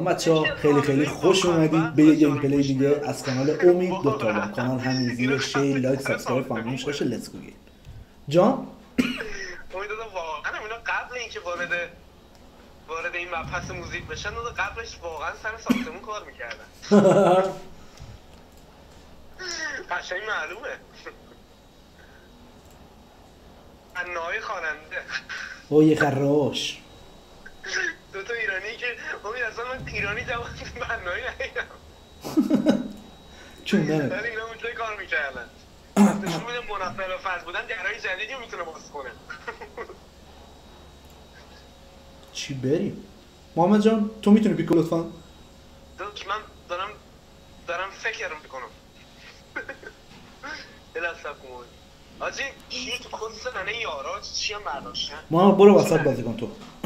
سلام بچه‌ها، خیلی خوش اومدید به یه گیم پلی دیگه از کانال امید دوتالان. کانال همین زیر شیر لایک سابسکرایب فراموش نشه. لیتس گو گیم. جان امید دادم واقعا اینا قبل اینکه وارد این مبحث موزیک بشن قبلش واقعا سر ساختمون کار میکردن. قشنگ معلومه. بنای خواننده او یه خراش دو تا ایرانی که امید اصلا من ایرانی جوان بنایی ندیدم. چون نه ولی اینا اونجای کار میکردن. نشون میده منفعل و فرض بودن درهای جدیدی میتونه باز کنه. چی بریم؟ محمد جان تو میتونی پیکو لطفا؟ داداش من دارم فکر میکنم. دلستم کن آجی چیه تو کنسه ننه یارا چی هم برداشتن؟ محمد برو وسط بازی کن تو.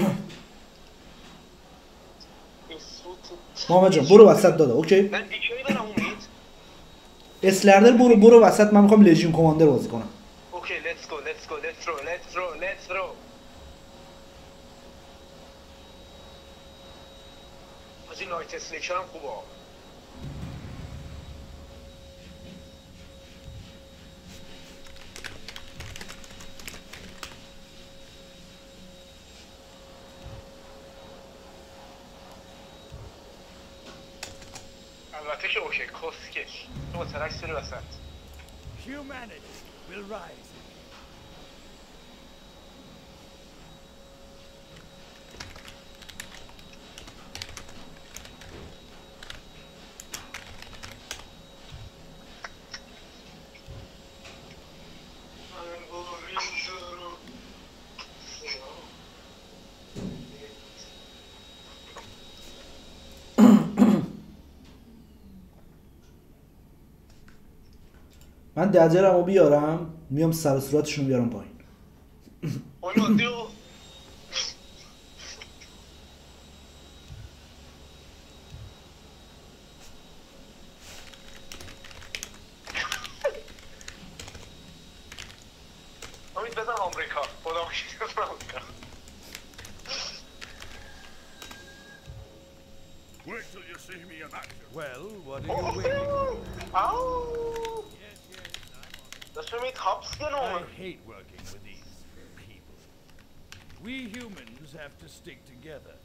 محمد جان برو وسط داده. اوکی من دیکشنری دارم امید. اسلردر برو وسط. من میخوام لژیون کماندر بازی کنم. اوکی let's go let's throw آجی نایت سلیکشن هم خوبه. البته که اوکی کسکش تو با ترک سری وسط. Humanity will rise. من دجرمو بیارم میام سر و صورتشون بیارم پایین. امید بزن آمریکا خدا باشید آمریکا. Wait till you see me in action. Well, what are you waiting for? آو داشت امید هاپس I گنومه. hate working with these people. We humans have to stick together.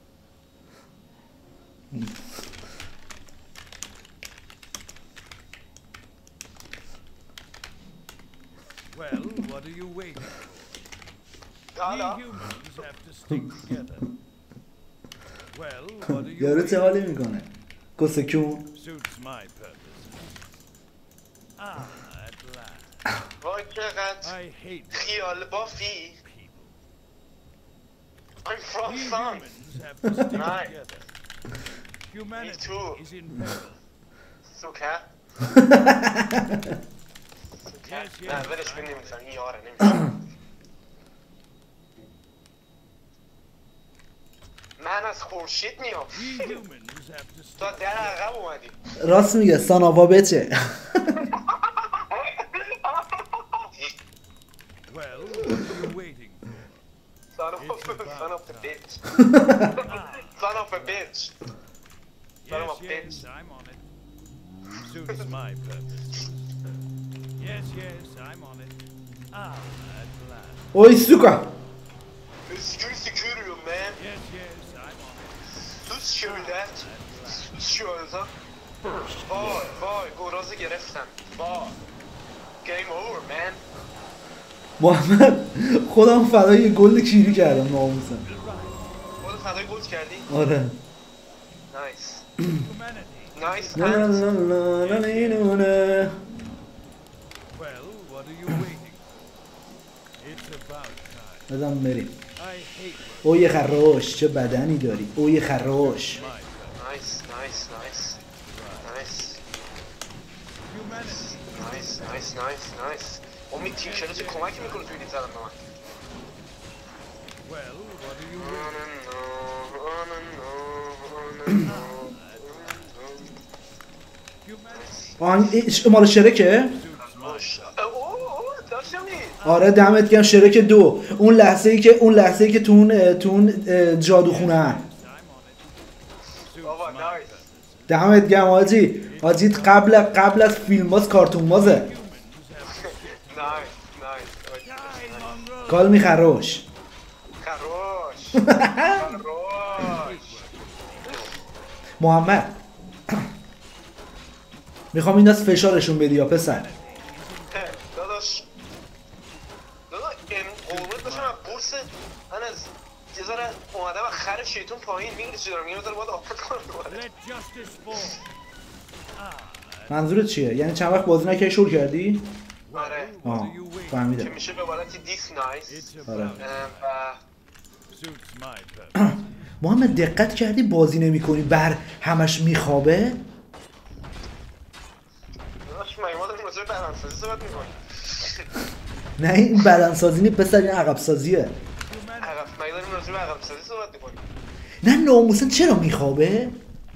Well, what are you waiting for? We حالا humans have to stick together. Well, what are you یارو چه waiting حالی میکنه؟ کسکون Suits my purpose. At last. وای چقدر I hate خیال بافی. people. I'm from We France. humans have to stick Right. together. Humanity too. is in peril. سوکه Yes, نه yes. ولش کن نمیفهم این یاره نمیفهم. من از خورشید میام We humans have to تا stick. در عقب اومدی. راست میگه ساناوا بچه. Well, what are you waiting for? Son of a bitch. Son of a bitch. Son of a Yes, bitch. yes, I'm on it. Suits my purpose. Yes, yes, I'm on it. At last. اوی سوکا Security man. Yes, yes, I'm on it. Who's sure that? At last. Who's sure that? وای گورازو گرفتم. وای Game over man. محمد خودم فدای یه گل کیری کردم ناموسم. خودت فدای گل کردی؟ آره. نایس. Humanity. نایس لا لا لا لا لا لا لا. Well, what are you waiting for? It's about time. بزن بریم. I hate work. او یه خراش چه بدنی داری. او یه خراش. My purpose. نایس نایس نایس نایس Humanity. نایس امید تیم شده چه کمکی میکنه توی این زدن به من. Well, what are you waiting for? Humanity. آهنگ مال شرکه؟ Suits my داشتم این آره دمت گرم. شرک 2 اون لحظه ای که تو اون جادوخونه I'm on it. دمت گرم حاجی. حاجی قبل از فیلم باز کارتون بازه. نایس کال می خروش. خروش محمد میخوام این دست فشارشون بدی یا پسر؟ داداش قربونت باشم از بورس من از یه ذره اومدم و خر شیطون پایین میگیری چی دارم میگه بذاره باید آفت کنم دوباره. Let justice fall. منظورت چیه؟ یعنی چند وقت بازی نکردی شروع کردی؟ آره آه که فهمیدم. میشه به عبارتی دیس نایس It's آره. و suits my purpose. محمد دقت کردی بازی نمی کنی بر همش میخوابه؟ داداش مگه ما داریم راجع به بدنسازی صحبت میکنیم نه این بدنسازی نیست پسر، این عقب سازیه. مگه داریم راجع به عقب سازی صحبت میکنیم نه ناموسن چرا میخوابه؟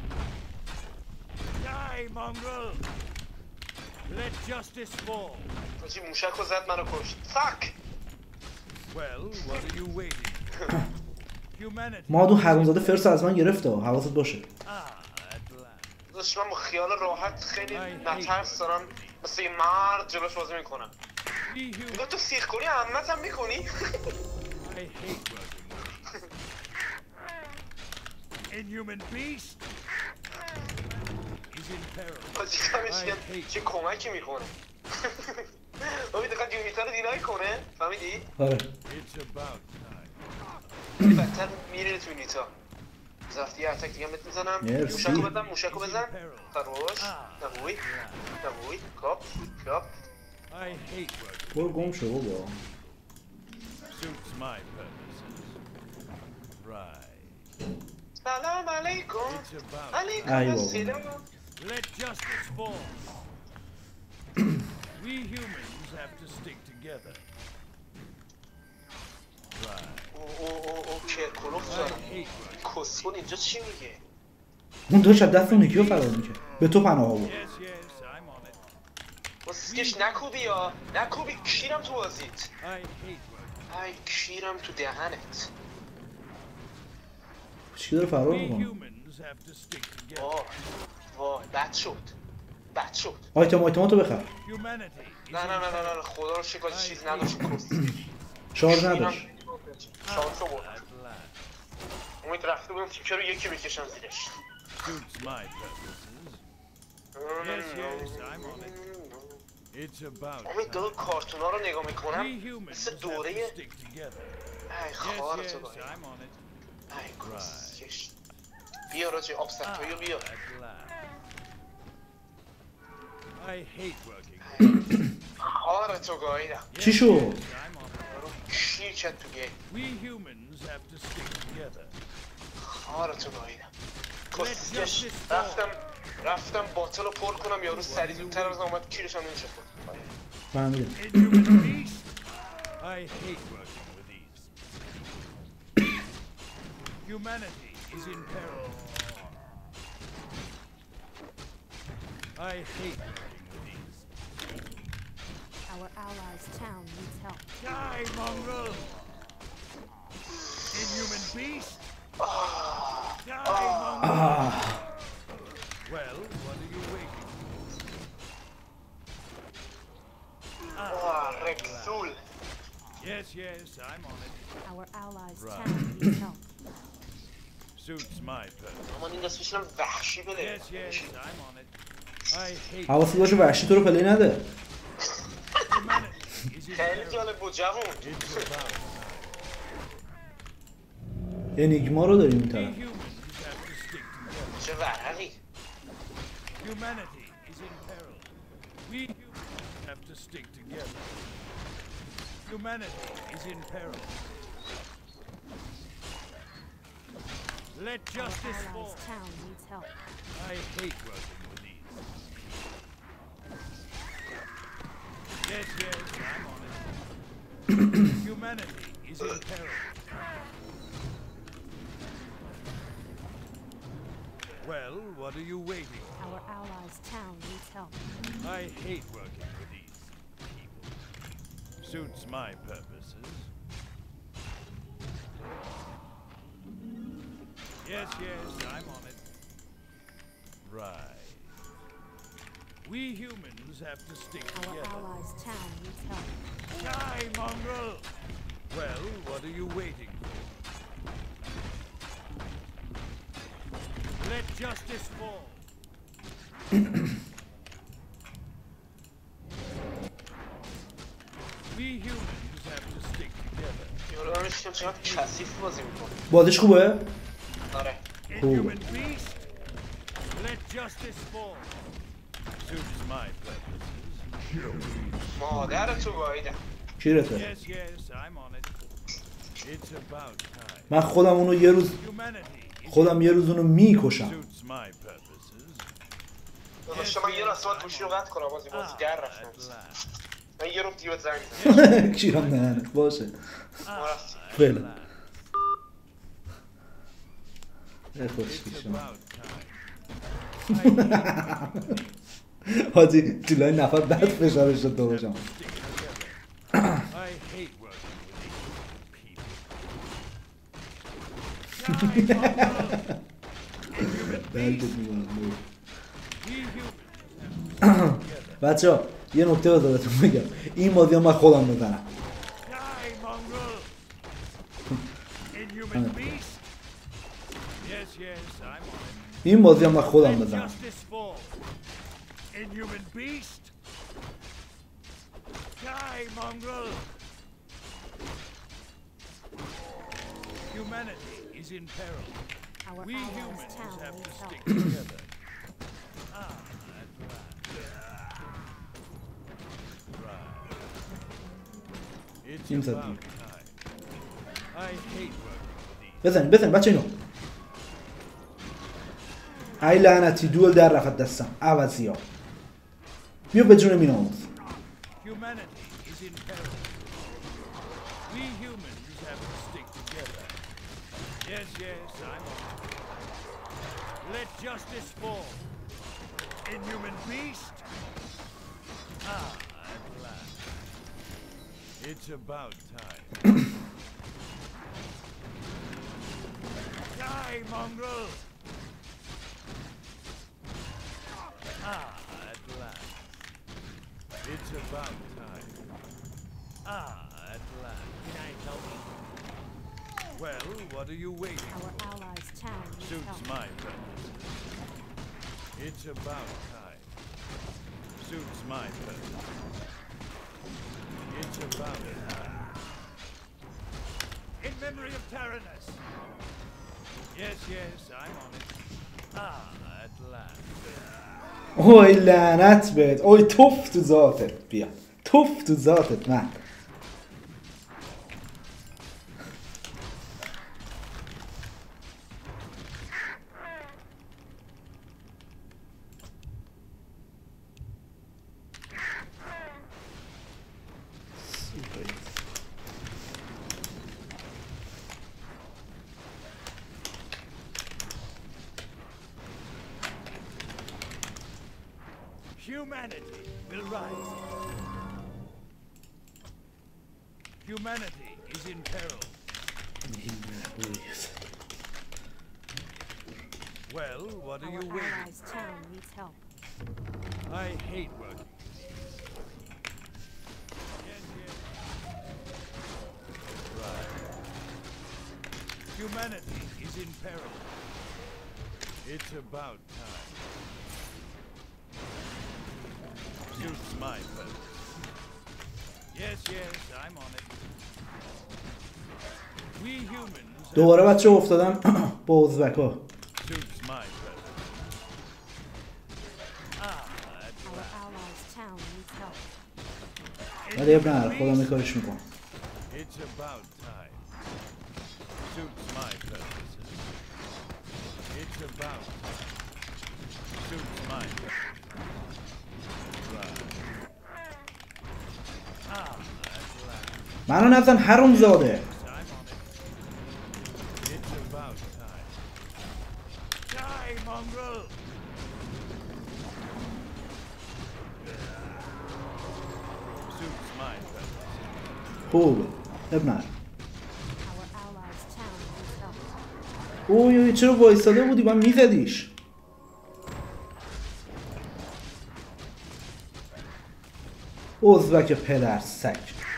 Die, mongrel. Let justice fall. چی موشک رو زد منو کشت فاک Well, what are you waiting? Humanity. مادون حرومزاده فرس از من گرفته حواست باشه. At last. داداش من با خیال راحت خیلی نترس دارم مثل یه مرد جلوش بازی میکنم We humans. میگم تو سیخ کنی همت هم میکنی I hate working with these. Inhuman beast is in peril. حاجی همه چه کمکی میکنه بابی دقیقا یونیتا رو دینایی کنه فهمیدی؟ آره It's about time. ولی بدتر میره تو یونیتا زفتی اتک دیگه بهت میزنم مرسی. موشکو بزن خروش نبوی کاپ I hate working. برو گم شو بابا. Suits my purposes. Right. سلام علیکم It's about علیکم ای السلام let justice fall. We humans have to stick together. Right. او کرکولوف I دارم hate working. کسخون اینجا چی میگه؟ اون دو شب دست اون یکی رو فرار میکرد. به تو پناه آورد. Yes, yes, I'm on it. بسکش نکوبی یا نکوبی کیرم تو بازیت I hate working. ای کیرم تو دهنت چی داره فرار We میکنه؟ humans have to stick together. وای بد شد آیتماتو بخر. Humanity is نه خدا رو شکر چیز نداشت کس شارژ نداشت. شانسو بود at last. امید رفته بودم تیکه رو یکی بکشم زیرش Suits my purposes. Yes, yes, I'm on it. It's about امید دادو time. کارتونا رو نگاه We میکنم humans مثل have to دوره stick together. ای Yes, خار تو yes, داری I'm on it. ای کسکش بیا راجی آبستویو بیا At last. I hate working. خار تو گاییدم چی شد؟ I'm on it. کیکت تو گی We humans have to stick together. خار تو گاییدم کسکش رفتم باتل رو پر کنم یارو سریع زودتر از آمد کیرش هم نمیشه خود فهمیدم. Inhuman beast. I hate working with these. Humanity is in peril. I hate working with these. Our allies' town needs help. Die, mongrel! Inhuman beast! Die, mongrel! Well, what are you waiting رکسول for? Yes, yes, I'm on it. Our allies' Right. town needs help. Suits my purpose. اما این دست بشنم وحشی بده Yes, yes, I'm on it. I hate حواست باشه وحشی تو رو پلی نده. humanity is in خیلی peril. جالب بود جوون It's about انیگما رو داریم این we طرف. humans have to stick together. چه ورقی Humanity is in peril. We humans have to stick together. Humanity is in peril. Let Our justice fall. allies' town needs help. I hate working with these. Yes, yes, I'm on it. Humanity is in peril. Well, what are you waiting for? Our allies' town needs help. I hate working with these people. Suits my purposes. Yes, yes, I'm on it. Right. We humans have to stick Our together. allies' town needs help. Die, mongrel! Well, what are you waiting for? Let justice fall. We humans have to stick together. یورو هم میشه چقدر کثیف بازی میکنه. بازیش خوبه؟ آره. Inhuman beast! Let justice fall. Suits my purposes. مادر تو گاییدم. کیرته؟ Yes, yes, I'm on it. It's about time. من خودم اونو یه روز Humanity is خودم یه روز اونو میکشم. suits my purposes. داداش من یه راست باید گوشی رو قطع کنم بازی در At رفتم. last. من یه رو دیوت زنگ زنم. کیرم نه باشه. ما رفتیم. فعلا. خوش It's کشم. about time. حاجی جلوی نفر بعد فشارش داد باشم. I hate working with inhuman people. Die, mongrel! Inhuman درد beast! می‌کنم. We humans have to stick together. بچه ها یه نکته بذارتون بگم این بازی ها من خودم بزنم. Die, mongrel! Inhuman beast! Yes, yes, I'm on it. این بازی ها من خودم Let بزنم. justice fall. Inhuman beast! Die, mongrel! Humanity is in peril. Our We allies' humans town have to needs stick help. together. Ah, at last. Right. It's Seems that about time. I hate working with these. بزن بچه اینو. ای لعنتی دول در رفت دستم عوضی ها. بیا به جون میناموز. Humanity is in peril. We humans have to stick together. Yes, yes, I'm on it. Let justice fall. Inhuman beast! Ah, at last. It's about time. Die, mongrel! Ah, at last. It's about time. Ah, at last. Can I help you? Well, what are you waiting Our for? allies' town needs Suits help. my purpose. It's about time. Suits my purpose. It's about time. In memory of Tyrannus. Yes, yes, I'm on it. Ah, at last. اوی لعنت بهت. اوی توف تو ذاتت. بیا توف تو ذاتت من. Humanity will rise. Humanity is in peril. Well, what are Our you waiting? allies' town needs help. I hate working. Yes, yes. Right. Humanity is in peril. It's about time. Suits my purpose. Yes, yes, I'm on it. We humans دوباره بچه افتادم با ازبکا. suits my purpose. Ah, at Our last. allies' town needs help. ولی اب نهر خودم یه کارش میکنم. It's about time. Suits my purposes. It's about time. Suits my purposes. Right. Ah, at last. منو نزن حروم زاده. I'm on it. It's about time. Die, mongrel! Suits my purpose. خوبه. اب نهر. Our allies' town needs help. اوی چرا وایستاده بودی من میزدیش. ازبک پدر سگ.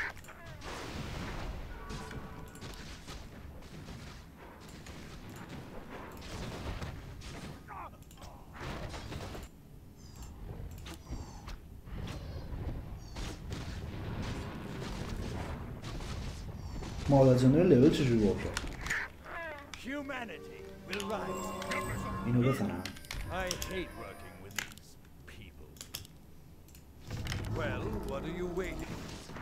مادر جنر لول چجوری بود؟ Humanity will rise. اینو بزنم. I hate working with these people. Well, what are you waiting?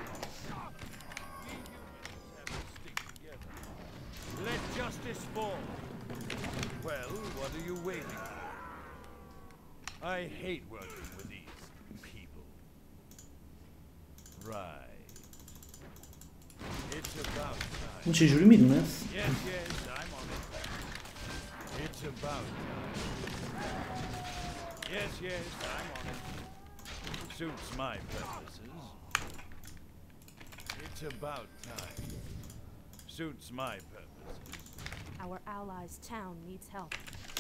Stick together. Let justice fall. Well, what are you waiting for? I hate working with these people. Right. It's about time. اون چجوری میدونست؟ Yes, yes, I'm on it. It's about time. Yes, yes, I'm on it. Suits my purposes. It's about time. Suits my purposes. Our allies' town needs help.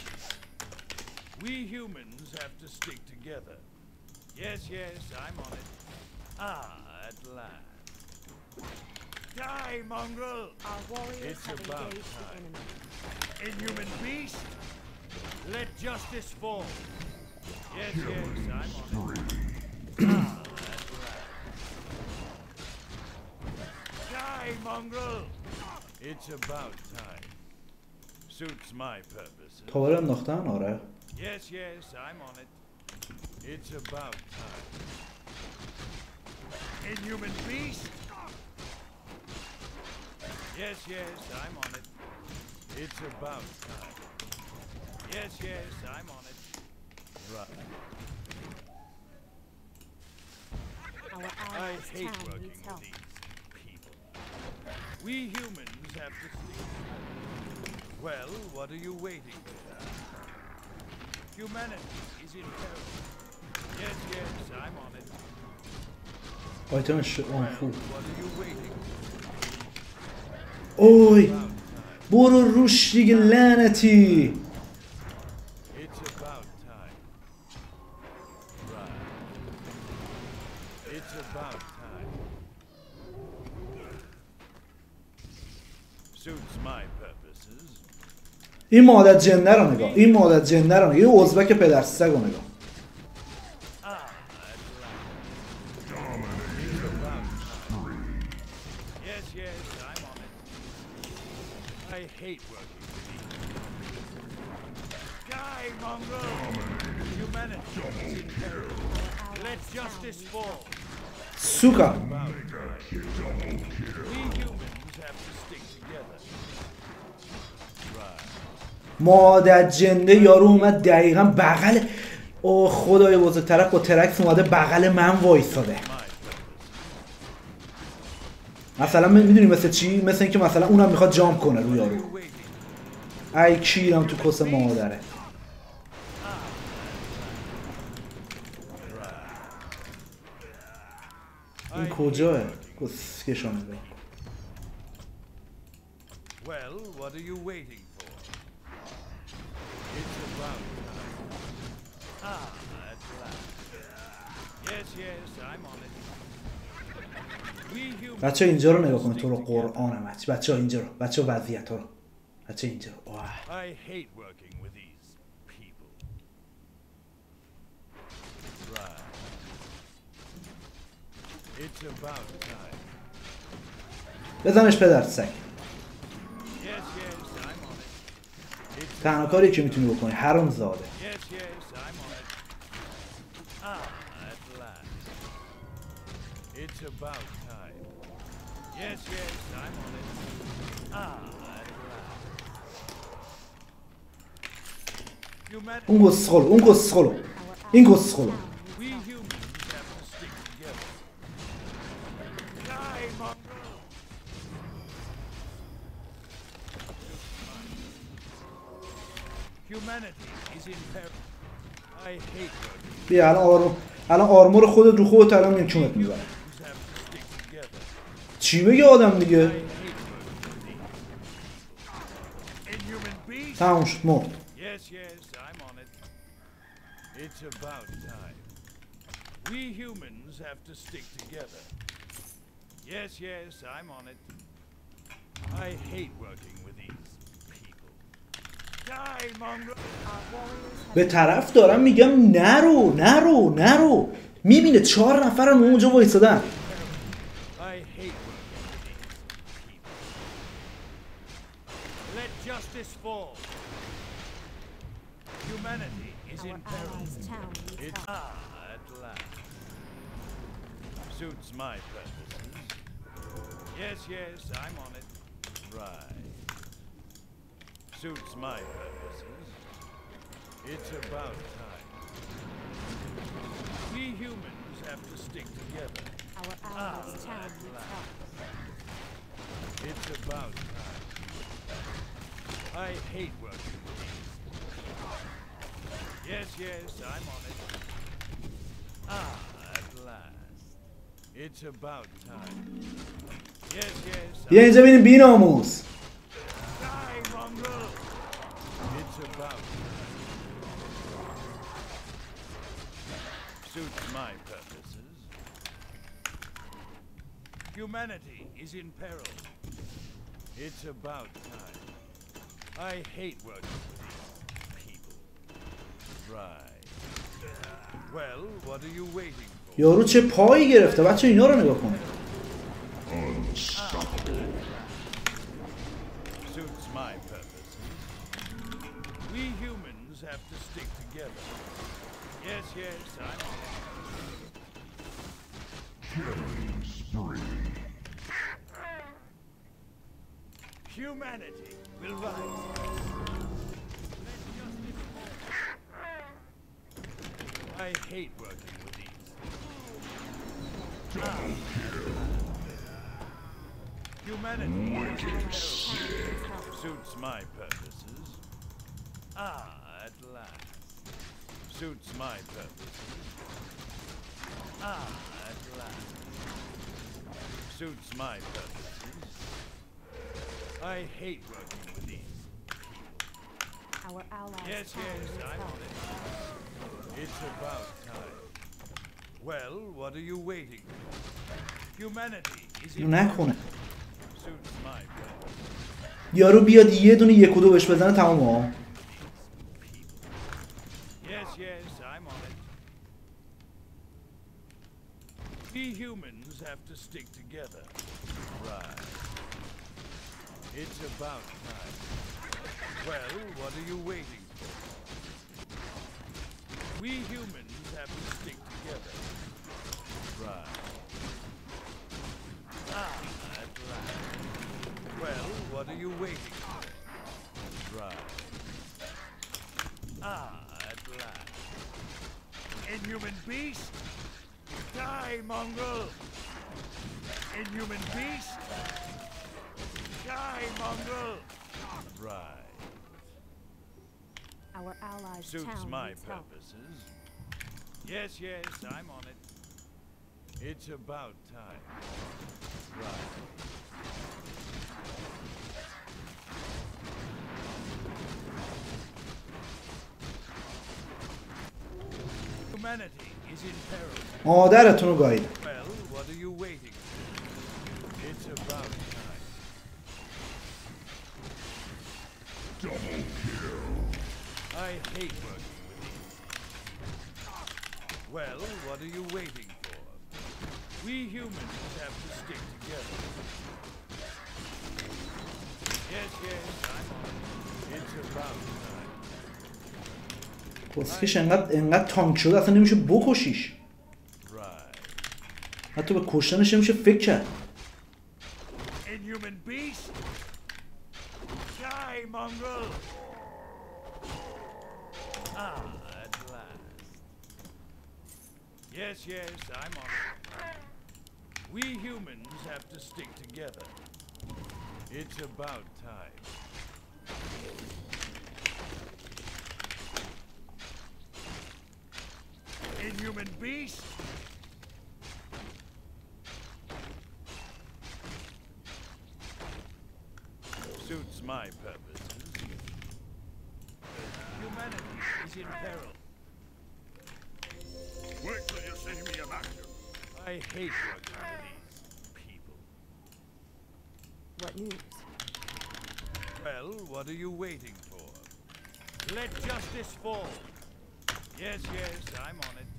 We humans have to stick together. Yes, yes, I'm on it. Ah, at last. Die, mongrel! Our warriors It's have about engaged the time. enemy. Inhuman beast! Let justice fall! Yes, yes, I'm on it. Ah, at last. Die, mongrel! It's about time. Suits my purposes. تاور انداختن؟ آره. Yes, yes, I'm on it. It's about time. Inhuman beast! Yes, yes, I'm on it. It's about time. Yes, yes, I'm on it. Right. Our I allies' hate town working needs with help. these people. We humans have to sleep. Well, what are you waiting for? Humanity is in peril. Yes, yes, I'm on it. آیتم Well, خوب. what are you waiting for? اوی About time. برو روش دیگه لعنتی. It's about time. Right. It's about time. Suits my purposes. این مادر جنده رو نگاه. این مادر جنده رو نگاه. این ازبک پدر سگ رو نگاه. Ah, at last. It's about time. Yes, yes, I'm on it. I hate working with these. Die, mongrel! Humanity is in peril. Let justice fall. سوکا. About time. We humans have to stick together. Right. مادر جنده یارو اومد دقیقا بغل. او خدای بزرگترک با ترکس اومده بغل من وایساده. My purpose. مثلا میدونی مثل چی؟ مثل اینکه مثلا اونم میخواد جامپ کنه روی یارو. You waiting. ای کیرم تو کس مادره. این کجاه؟ کسکشو نگاه. Well, what are you waiting for? It's about time. Ah, at last. Yes, yes, I'm on it. We humans. بچه اینجا رو نگاه کن تو رو قرآنم. بچه اینجا رو. بچه وضعیت ها رو. بچه اینجا رو. واه. I hate working with these people. Right. It's about time. بزنش پدر سگ. Yes, yes, I'm on it. It's تنها کاری که میتونی بکنی حرام زاده. Yes, yes, I'm on it. Ah, at last. It's about time. Yes, yes, I'm on it. Ah, at last. Humanity, اون گسخلو. اون گسخلو. این گسخلو. we humans have to stick together. Die, mongrel! Humanity is in peril. I hate working. بیا الان آرمور خودت رو خودت الان میچونت میزنه. Humans have to stick together. چی بگه آدم I دیگه؟ hate working with these. Inhuman beast. تموم شد مرد. Yes, yes, I'm on it. It's about time. We humans have to stick together. Yes, yes, I'm on it. I hate working with these people. Die, mongrel! Our warriors have به طرف دارم میگم نرو نرو نرو، میبینه 4 نفرن اونجا وایسادن. I hate working with these people. Let justice fall. Humanity is our in peril. allies' town needs It's help. at last. Suits my purposes. Yes, yes, I'm on it. Right. Suits my purposes. It's about time. We humans have to stick together. Our allies' town needs help. It's about time. I hate working with these. Yes, yes, I'm on it. At last. It's about time. Yes, yes. بیا اینجا ببینیم بی‌ناموس. Die, mongrel! It's about time. Suits my purposes. Humanity is in peril. It's about time. I hate working with these people. Right. Well, what are you waiting for? یارو چه پایی گرفته بچه، اینا رو نگاه کن. Suits my purposes. We humans have to stick together. Yes, yes, I'm on it. Humanity will rise. I hate working with these. Humanity suits my purposes. At last. Suits my purposes. At last. Suits my purposes. I hate working with these people. Our allies' Yes, town yes, needs I'm help. on it. It's about time. Well, what are you waiting for? Humanity is in نکنه suits my purpose. یارو بیاد یه دونه 1 و 2 بهش بزنه تمام ها. Yes, yes, I'm on it. We humans have to stick together. Right. It's about time. Well, what are you waiting for? We humans have to stick together. Right. At last. Well, what are you waiting for? Right. At last. Inhuman beast! Die, mongrel! Inhuman beast! Die, mongrel! Right. Our allies' Suits town my needs help. purposes. Yes, yes, I'm on it. It's about time. Right. Humanity is in peril. مادرتون رو گایید. Well, what are you waiting for? It's about time. Double kill. I hate working with these. Well, what are you waiting for? We humans have to stick together. Yes, yes, I'm on it. It's about time. کسکش انقدر تانک شده اصلا نمیشه بکشیش. Right. حتی به کشتنش نمیشه فکر کرد. Inhuman beast! Die, mongrel! At last. Yes, yes, I'm on it. We humans have to stick together. It's about time. Inhuman beast! Suits my purposes. Humanity is in peril. Wait till you see me I hate working with these people. What news? Well, what are you waiting for? Let justice fall. Yes, yes, I'm on it.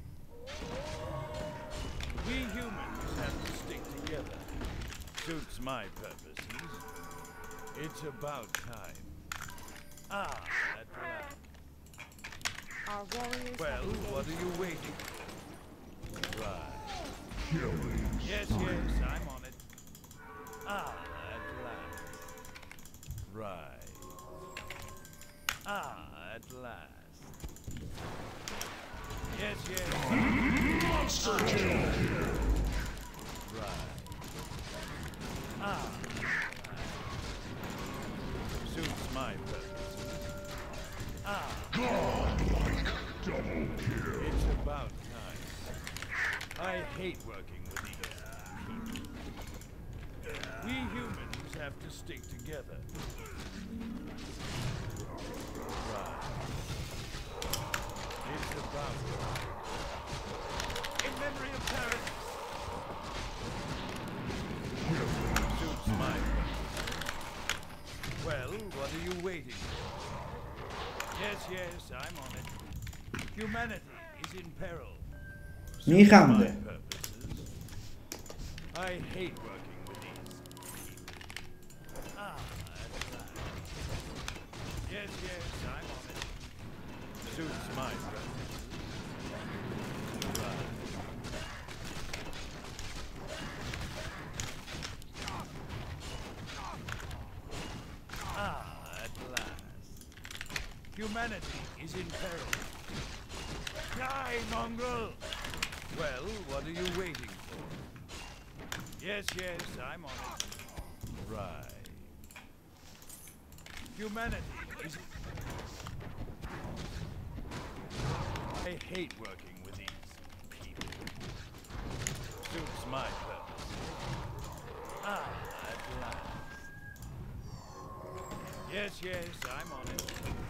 We humans have to stick together. Suits my purposes. It's about time. Ah, at last. Our warriors Well, have what are engaged. you waiting for? Right. Yes, yes, I'm on it. Ah, at last. Right. Ah, at last. Yes, yes. Monster kill. Right. Ah. Suits my purpose. Ah. Godlike double kill. It's about time. I hate working with these people. We humans have to stick together. Right. It's about time. In memory of Paris. Suits my purpose. Well, what are you waiting for? Yes, yes, I'm on it. Humanity is in peril. میخنده. My purposes. I hate working with these people. Ah, at last. Yes, yes, I'm on it. Suits my purposes. Right. Ah, at last. Humanity is in peril. Die, mongrel! Well, what are you waiting for? Yes, yes, I'm on it. Right. Humanity is... I hate working with these people. Suits my purpose. Ah, at last. Yes, yes, I'm on it.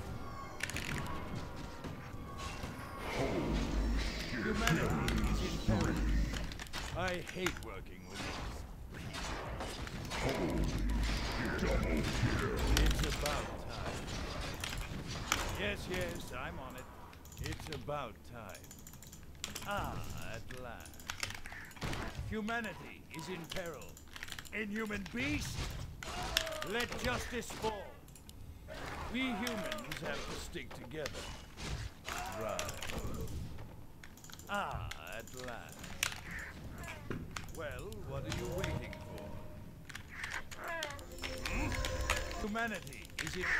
Humanity is in peril. I hate working with these people. It's about time. Yes, yes, I'm on it. It's about time. Ah, at last. Humanity is in peril. Inhuman beast! Let justice fall. We humans have to stick together. Right. Ah, at last. Well, what are you waiting for? Hmm? Humanity is in...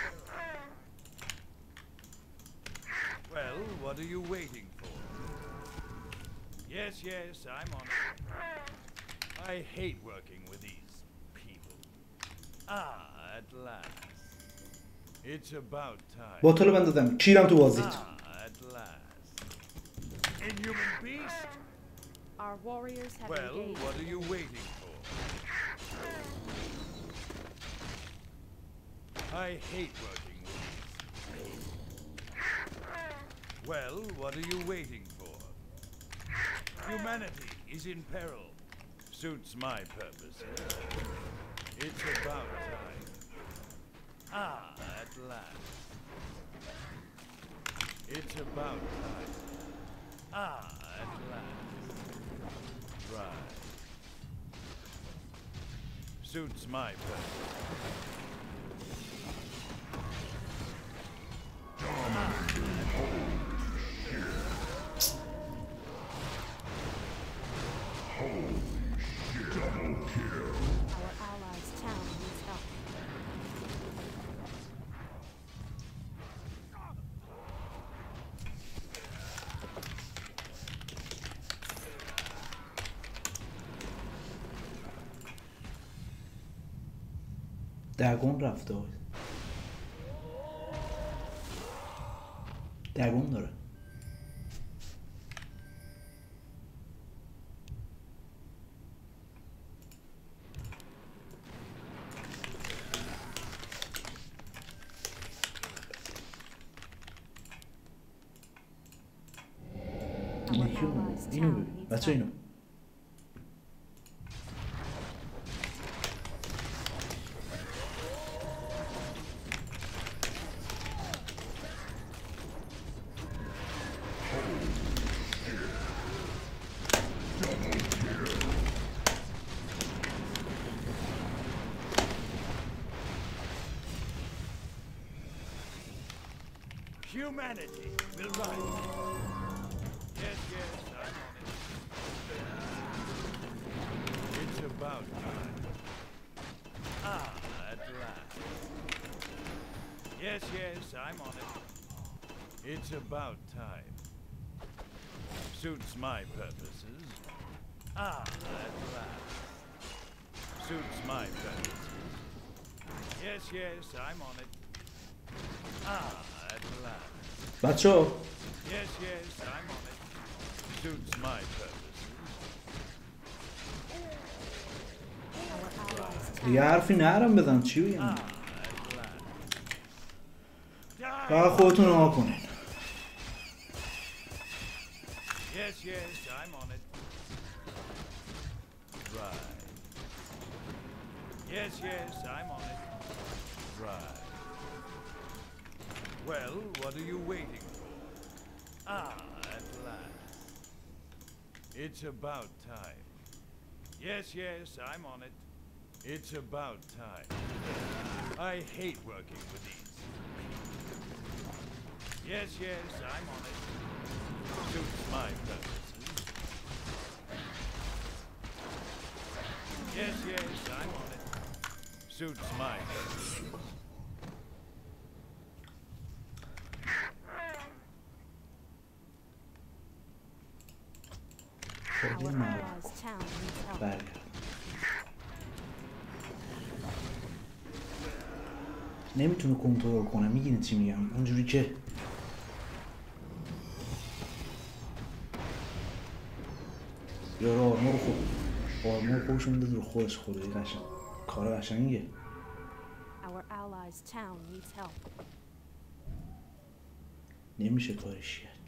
Well, what are you waiting for? Yes, yes, I'm on it. I hate working with these people. Ah, at last. It's about time. باتلو بندازم کیرم تو بازیت. Ah, at last. Inhuman beast? Our warriors have Well, engaged. what are you waiting for? I hate working with these. Well, what are you waiting for? Humanity is in peril. Suits my purpose. It's about time. Ah, at last. It's about time. Ah, at last. Right. Suits my purpose. Our allies' town needs help. درگون رفته بود. درگون داره. Our یکی اون. allies' اینو town ببین needs بچه help. اینو Humanity will rise. Yes, yes, I'm on it. It's about time. Ah, at last. Yes, yes, I'm on it. It's about time. Suits my purposes. Ah, at last. Suits my purposes. Yes, yes, I'm on it. Ah, at last. بچه Yes, yes, I'm on it. Suits my purposes. Our allies' دیگه town حرفی نرم بزن چی بگم Ah, at last. Die! فقط خودتون رو کنین Yes, yes, I'm on it. Right. Yes, yes, I'm on it. Right. Well, what are you waiting for? Ah, at last. It's about time. Yes, yes, I'm on it. It's about time. I hate working with these. Yes, yes, I'm on it. Suits my purposes. Yes, yes, I'm on it. Suits my purposes. خیلی Our ممنون. allies' town needs help. برگرد نمیتونه کنترل کنه میگین چی میگم اونجوری که یارو آرمور خود آرمور خودش میده رو خودش خدایی قشنگ کار قشنگه Our allies' town needs help. نمیشه کارش کرد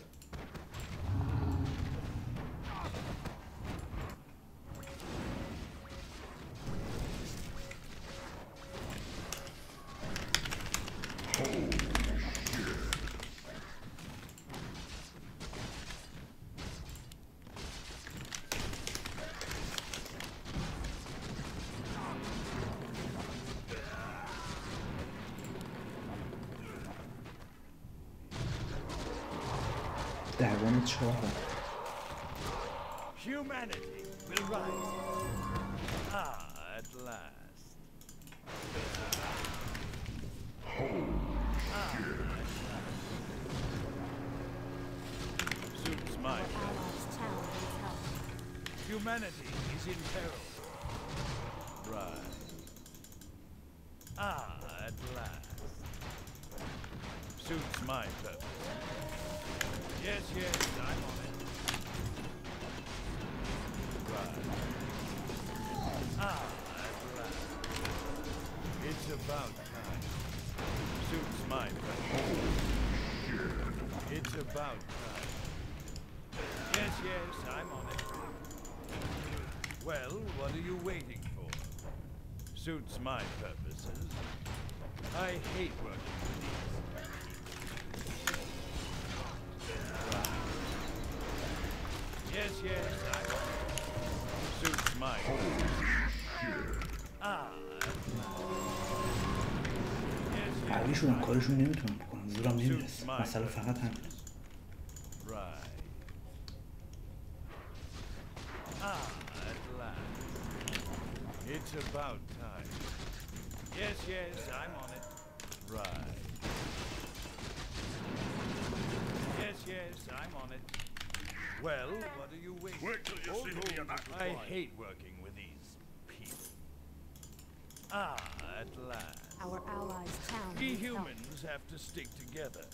دوام 4 Humanity will rise. Ah, at last. Suits my Our purpose. allies' town needs help. Humanity is in peril. Right. Ah, at last. Suits my purpose. Yes, yes, I'm on it. Right. Ah, at last. It's about time. Suits my purpose. It's about time. Yes, yes, I'm on it. Well, what are you waiting for? Suits my purposes. I hate working with these. Right. Yes, yes, I'm on it. Suits my purposes. Ah, at last. Yes, yes, قویشون هم کارشون نمیتونم بکنم زورم نمیرسه مسئله فقط همین right. Ah, at last. It's about time. Yes, yes, I'm on it. Right. Yes, yes, I'm on it. Well, what are you waiting? Wait till you see me in that I hate working with these people. Ah, at last. Our allies' town We needs help. humans have to stick together.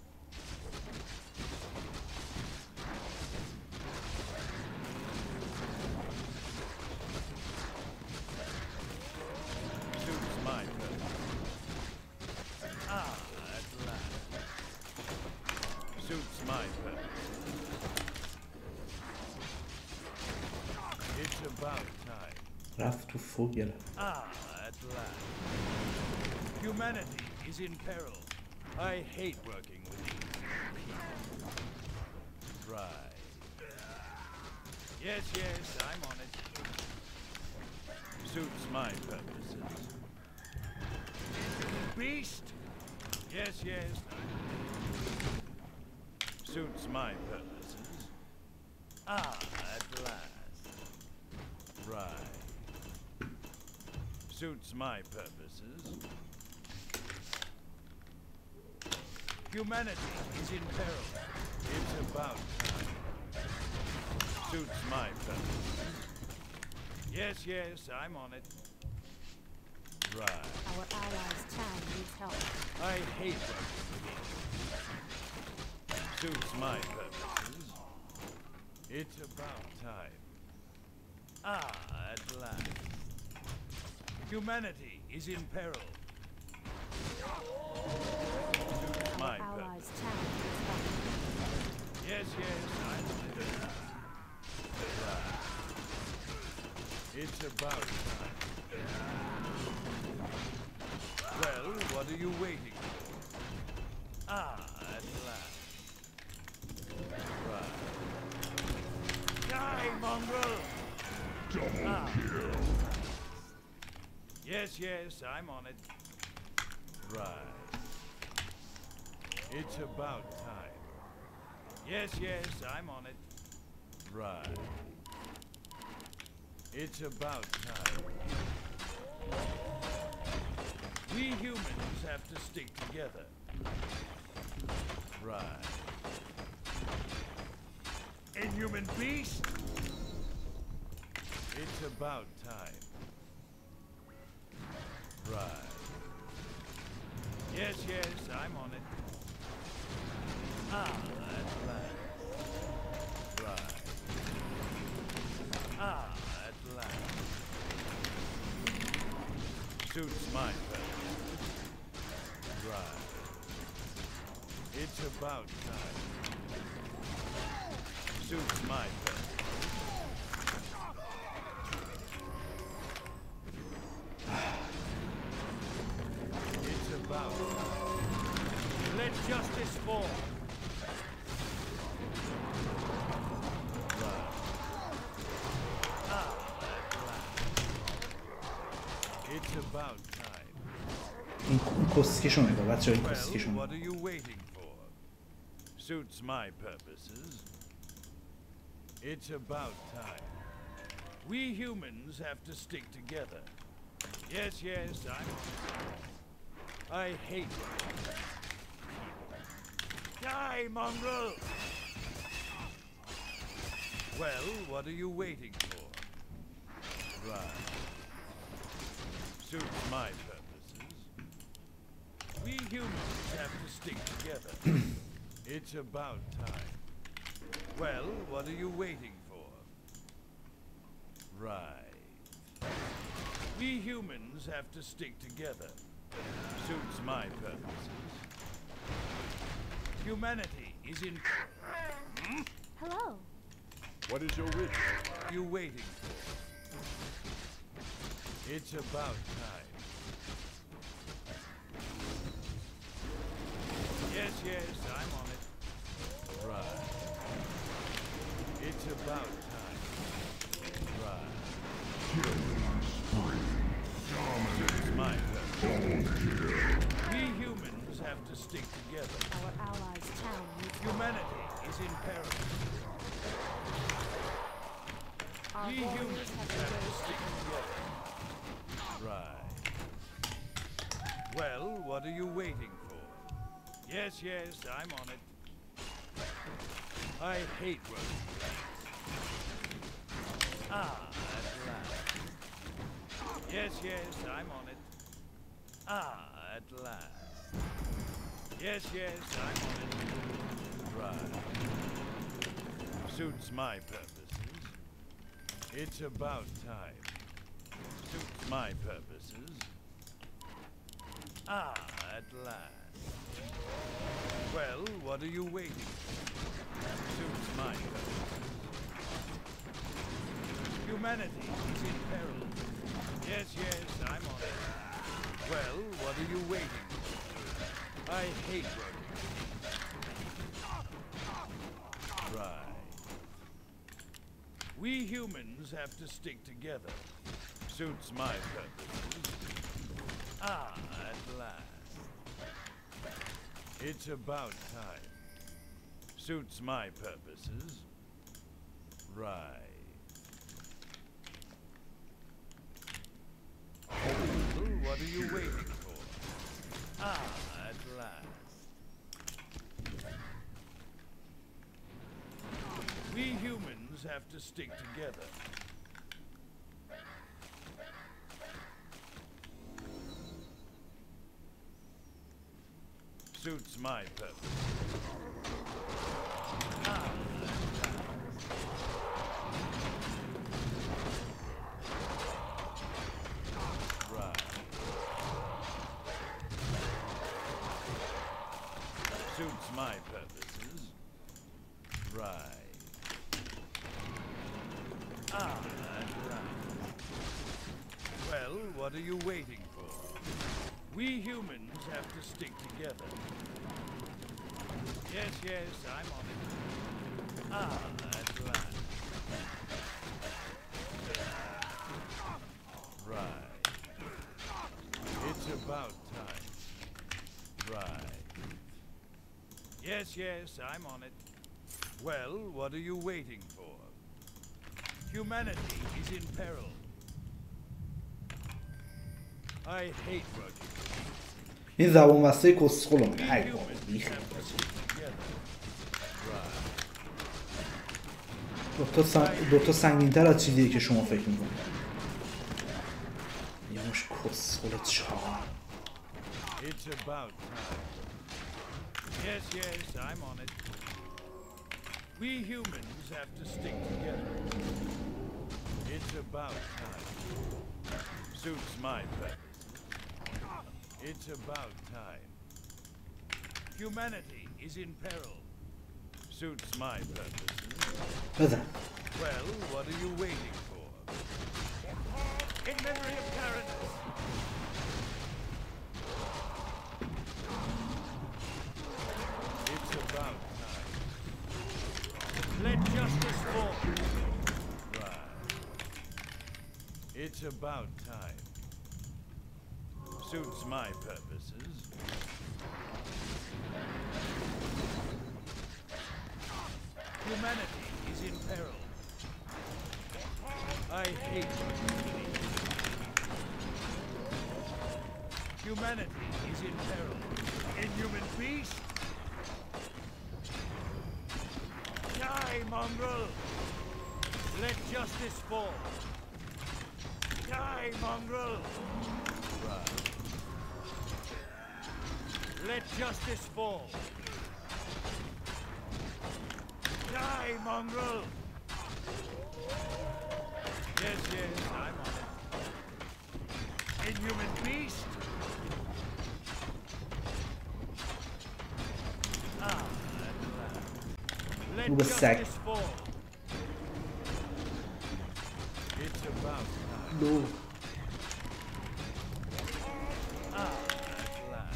Suits my purpose. Ah, at last. Suits my purpose. It's about time. رفت تو فوق گرفت Ah, at last. Humanity is in peril. I hate working with these people. Right. Yes, yes, I'm on it. Suits my purposes. Beast! Yes, yes. Suits my purposes. Ah, at last. Right. Suits my purposes. Humanity is in peril. It's about time. Suits my purposes. Yes, yes, I'm on it. Right. Our allies' town needs help. I hate that. Suits my purposes. It's about time. Ah, at last. Humanity is in peril. Suits my Our purposes. allies' town needs help. Yes, yes, I'm on it. Right. It's about time. Well, what are you waiting for? Ah, at last. Right. Die, mongrel! Double kill. Yes, yes, I'm on it. Right. It's about time. Yes, yes, I'm on it. Right. It's about time. We humans have to stick together. Right. Inhuman beast! It's about time. Right. Yes, yes, I'm on it. Ah, at last. Right. Ah, at last. Suits my purpose. Right. It's about time. Suits my purpose. It's about time. Let justice fall. Right. Ah, at last. It's about time. این کسکیشو نگاه بچه این Well, کسکیشو what are نگاه you waiting for? Suits my purposes. It's about time. We humans have to stick together. Yes, yes, I hate it. Die, mongrel! Well, what are you waiting for? Right. Suits my purposes. We humans have to stick together. It's about time. Well, what are you waiting for? Right. We humans have to stick together. Suits my purposes. Humanity is in... Hello. What is your wish? What are you waiting for? It's about time. Yes, yes, I'm on it. Right. It's about time. Right. Killing spree. It's my purpose. Double kill. We humans have to stick together. Our allies' town needs help. Humanity is in peril. Our We warriors humans have have to engaged. stick together. Right. Well, what are you waiting for? Yes, yes, I'm on it. I hate running. Ah, at last. Yes, yes, I'm on it. Ah, at last. Yes, yes, I'm on it. Right. Suits my purposes. It's about time. Suits my purposes. Ah, at last. Well, what are you waiting for? Suits my purposes. Humanity is in peril. Yes, yes, I'm on it. Well, what are you waiting for? I hate running. Right. We humans have to stick together. Suits my purposes. Ah, at last. It's about time. Suits my purposes. Right. Well, what are you waiting for? Ah, at last. We humans have to stick together. Suits my purpose. Ah, right. Suits my purposes. Right. Ah, right. Well, what are you waiting for? We humans have to stick together. Yes, yes, I'm on it. Ah, at last. Right. It's about time. Right. Yes, yes, I'm on it. Well, what are you waiting for? Humanity is in peril. I hate working. این زبان واسه کسخلو میگه. ای بابا بیخ. دوتا سنگین‌تر از چیزیه که شما فکر میکنید. یه مش کسخل چهار. It's about time. Yes, yes, I'm on it. We humans have to stick together. It's about time. Suits my purpose. It's about time. Humanity is in peril. Suits my purpose. بزن. Well, what are you waiting for? In memory of Tyrannus. It's about time. Let justice fall. Right. It's about time. Suits my purposes. Humanity is in peril. I hate humanity is in peril. Inhuman beast! Die, mongrel! Let justice fall. Die, mongrel! Right. Let justice fall. Die, mongrel! Yes, yes, I'm on it. Inhuman beast! Ah, at last. Let justice fall. It's about time. No. Ah, at last.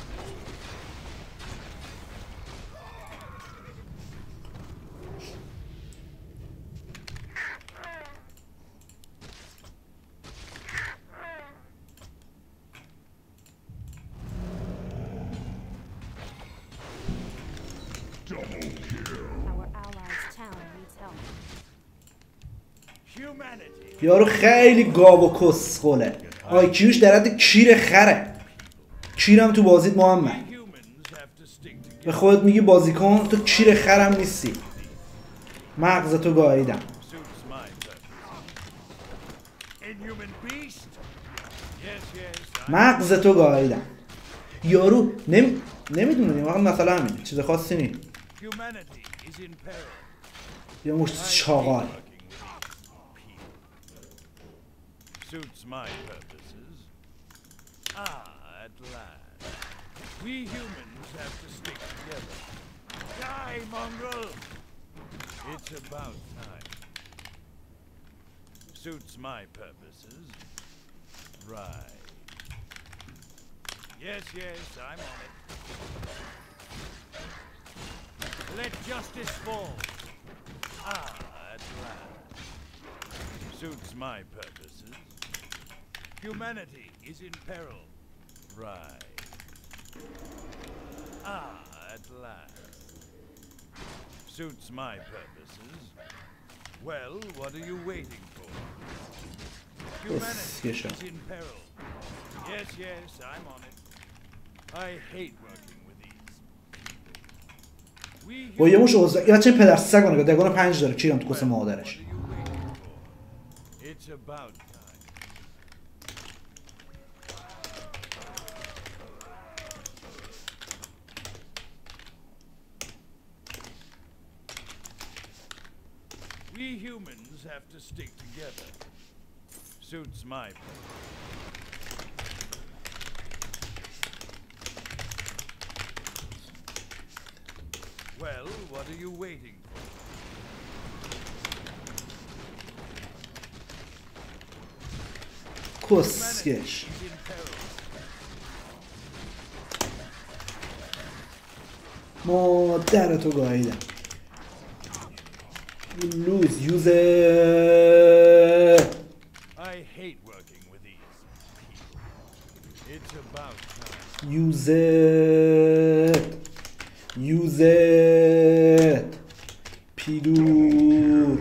Double kill. Our allies' town needs help. Humanity. یارو خیلی گاو و کسخله. آیکیوش در حد کیر خره. کیرم تو بازیت محمد. Humans have to stick together. به خودت میگی بازیکن، تو کیر خرم نیستی. مغزتو گاییدم. Suits my purpose. Inhuman beast. Yes, yes. مغزتو گاییدم. یارو نمیدونه واقعا مثلا همینه، چیز خاصی نیست. Humanity is in peril. یه مشت چاقال. Suits my purposes. Ah, at last. We humans have to stick together. Die, mongrel! It's about time. Suits my purposes. Right. Yes, yes, I'm on it. Let justice fall. Ah, at last. Suits my purposes. Humanity is in peril. Right. Ah, at last. suits my purposes. Well, what are you waiting for? Humanity Yes, is in peril. Yes, yes, I'm on it. I hate working with these people. با یه مش اوزبک. یه بچه این پدر سگ رو نگاه دگان 5 داره کیرم تو کس What مادرش. are you waiting for? It's about time. We humans have to stick together. Suits my purpose. Well, what are you waiting for? کسکش. Humanity is in peril. مادر تو گاییدم. لوز یوزر. I hate working with these people. It's about time. یوزت پیدور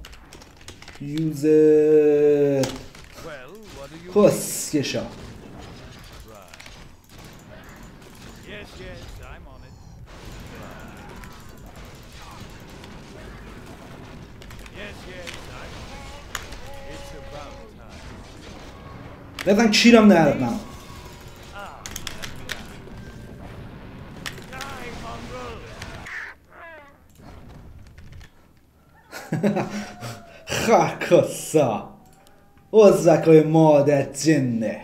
یوزت Well, what are you waiting کسکشا. for? Right. Yes, yes, I'm on it. Yes, yes, I'm on it. It's about time. بزن کیرم نهرد من. Die, mongrel! خاکسا ازبکای مادر جنه.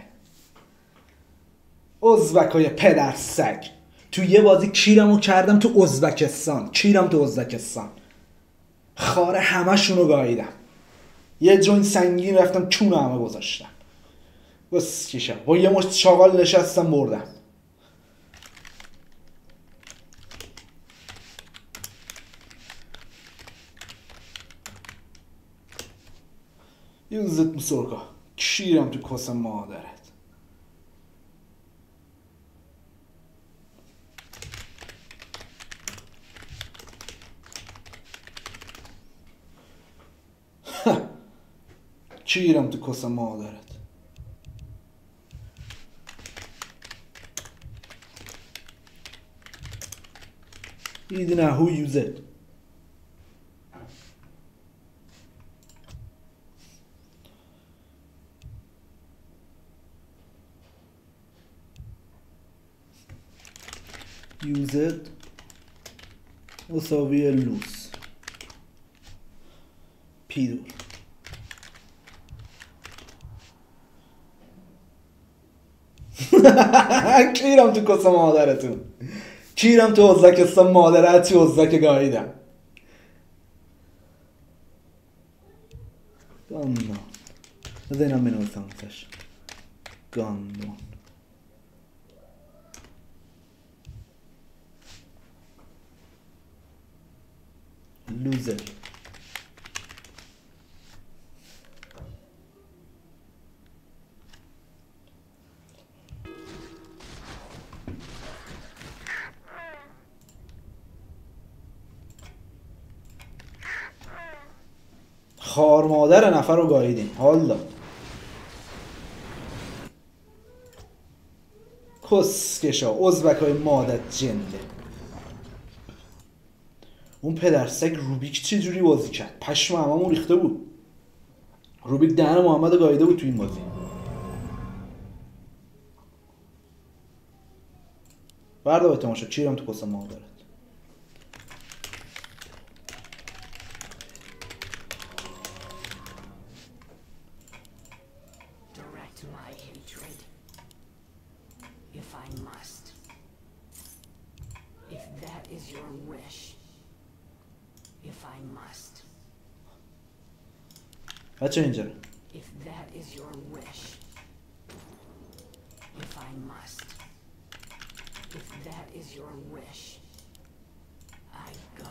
ازبکای پدر سگ. تو یه بازی کیرمو کردم تو ازبکستان. کیرم تو ازبکستان. خاره همه شونو گاییدم. یه جوین سنگین رفتم چونو همه گذاشتم. بس کیشم با یه مشت چاقال نشستم بردم. یوزت مسورکا کیرم تو کس مادرت. کیرم تو کس مادرت. ایدنا هو یوزت. یوزت مساوی لوس پیدور. کیرم تو کس مادرتون. کیرم تو ازبکستان مادرت تو ازبک گاییدم. گاندون بذار اینم بنویسم ازش. گاندون لوزر. خار مادر نفر رو گاییدیم. حال داد. کسکشا ازبکای مادر جنده. اون پدر سگ روبیک چه جوری بازی کرد؟ پشم هممون ریخته بود. روبیک دهن محمد گاییده بود تو این بازی. بردا به تماشا کیرم تو کس مادرت. Direct my hatred, if I must. If that is your wish, if I must. بچه اینجا If that is your wish, if I must. If that is your wish, I go.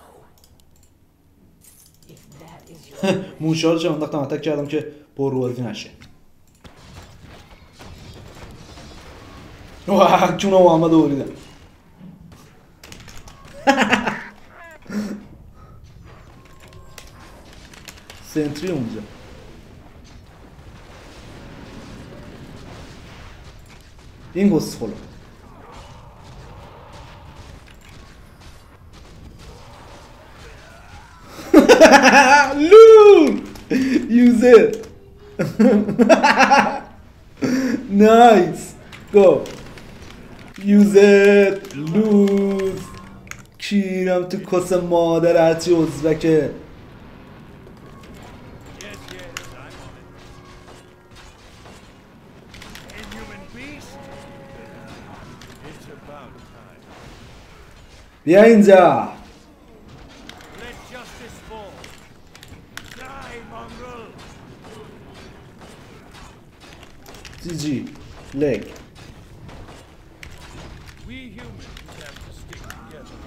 If that is your wish. موشارش انداختم اتک کردم که پرروازی نشه. واه جون محمد اوریدم. سنتری اونجا. این گسخلو لول use it nice go use it lose کیرم تو کس مادر هرچی ازبکه. Yes, yes, I'm on it. Inhuman beast? It's about time. بیا اینجا. Let justice fall. Die, mongrel! جی جی لگ. We humans have to stick together.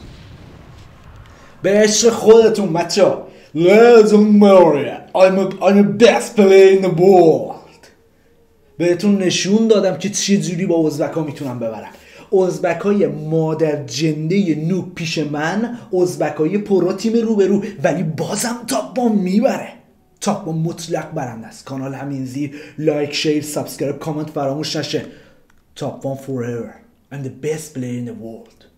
به عشق خودتون بچه. Legendary I'm the best player in the world. بهتون نشون دادم که چه جوری با ازبک ها میتونم ببرم. ازبک های مادر جنده نوک پیش من، ازبک های پرو تیم رو به رو، ولی بازم تاپ با میبره. تاپ با مطلق برنده است. کانال همین زیر لایک شیر سابسکرایب کامنت فراموش نشه. تاپ 1 forever I'm the best player in the world.